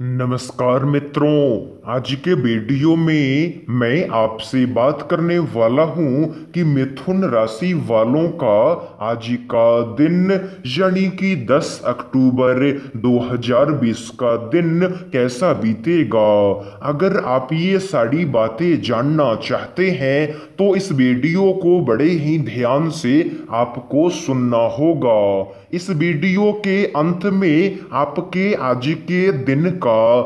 नमस्कार मित्रों, आज के वीडियो में मैं आपसे बात करने वाला हूं कि मिथुन राशि वालों का आज का दिन यानी कि 10 अक्टूबर 2020 का दिन कैसा बीतेगा। अगर आप ये सारी बातें जानना चाहते हैं तो इस वीडियो को बड़े ही ध्यान से आपको सुनना होगा। इस वीडियो के अंत में आपके आज के दिन का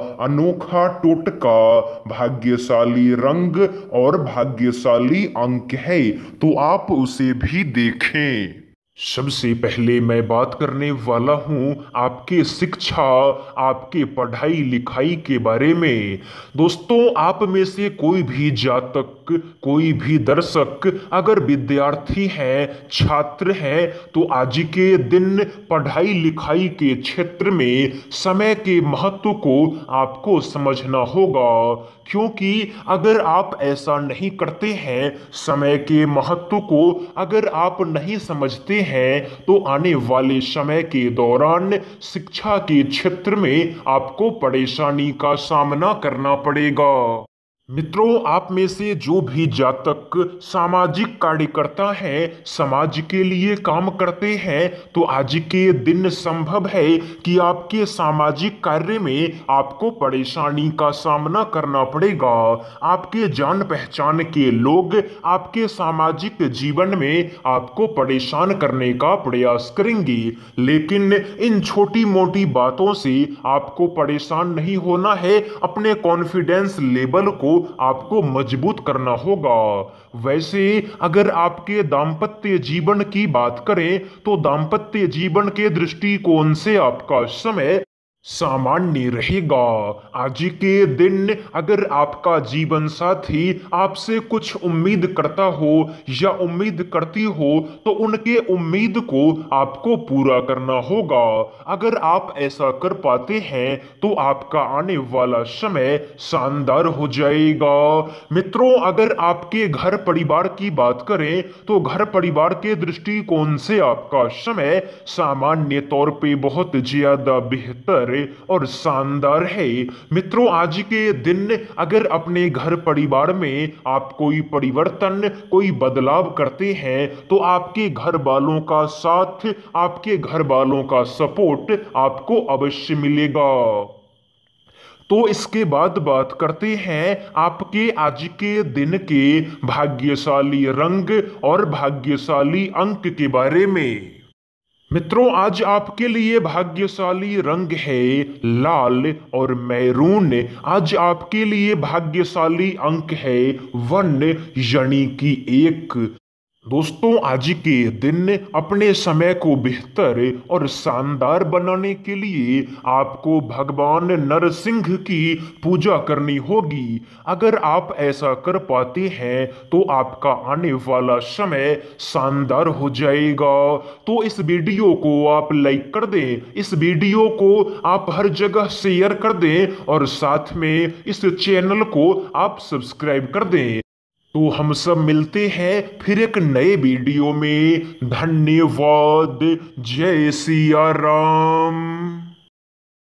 अनोखा टोटका, भाग्यशाली रंग और भाग्यशाली अंक है, तो आप उसे भी देखें। सबसे पहले मैं बात करने वाला हूं आपके शिक्षा, आपके पढ़ाई लिखाई के बारे में। दोस्तों, आप में से कोई भी जातक, कोई भी दर्शक अगर विद्यार्थी हैं, छात्र हैं, तो आज के दिन पढ़ाई लिखाई के क्षेत्र में समय के महत्व को आपको समझना होगा। क्योंकि अगर आप ऐसा नहीं करते हैं, समय के महत्व को अगर आप नहीं समझते हैं, तो आने वाले समय के दौरान शिक्षा के क्षेत्र में आपको परेशानी का सामना करना पड़ेगा। मित्रों, आप में से जो भी जातक सामाजिक कार्यकर्ता हैं, समाज के लिए काम करते हैं, तो आज के दिन संभव है कि आपके सामाजिक कार्य में आपको परेशानी का सामना करना पड़ेगा। आपके जान पहचान के लोग आपके सामाजिक जीवन में आपको परेशान करने का प्रयास करेंगे, लेकिन इन छोटी मोटी बातों से आपको परेशान नहीं होना है। अपने कॉन्फिडेंस लेवल को आपको मजबूत करना होगा। वैसे अगर आपके दांपत्य जीवन की बात करें तो दांपत्य जीवन के दृष्टिकोण से आपका समय सामान्य रहेगा। आज के दिन अगर आपका जीवन साथी आपसे कुछ उम्मीद करता हो या उम्मीद करती हो, तो उनके उम्मीद को आपको पूरा करना होगा। अगर आप ऐसा कर पाते हैं तो आपका आने वाला समय शानदार हो जाएगा। मित्रों, अगर आपके घर परिवार की बात करें तो घर परिवार के दृष्टिकोण से आपका समय सामान्य तौर पे बहुत ज्यादा बेहतर और शानदार है। मित्रों, आज के दिन अगर अपने घर परिवार में आप कोई परिवर्तन, कोई बदलाव करते हैं, तो आपके घर वालों का साथ, आपके घर वालों का सपोर्ट आपको अवश्य मिलेगा। तो इसके बाद बात करते हैं आपके आज के दिन के भाग्यशाली रंग और भाग्यशाली अंक के बारे में। मित्रों, आज आपके लिए भाग्यशाली रंग है लाल और मैरून। आज आपके लिए भाग्यशाली अंक है 1 यानी कि 1। दोस्तों, आज के दिन अपने समय को बेहतर और शानदार बनाने के लिए आपको भगवान नरसिंह की पूजा करनी होगी। अगर आप ऐसा कर पाते हैं तो आपका आने वाला समय शानदार हो जाएगा। तो इस वीडियो को आप लाइक कर दें, इस वीडियो को आप हर जगह शेयर कर दें और साथ में इस चैनल को आप सब्सक्राइब कर दें। तो हम सब मिलते हैं फिर एक नए वीडियो में। धन्यवाद। जय सिया राम।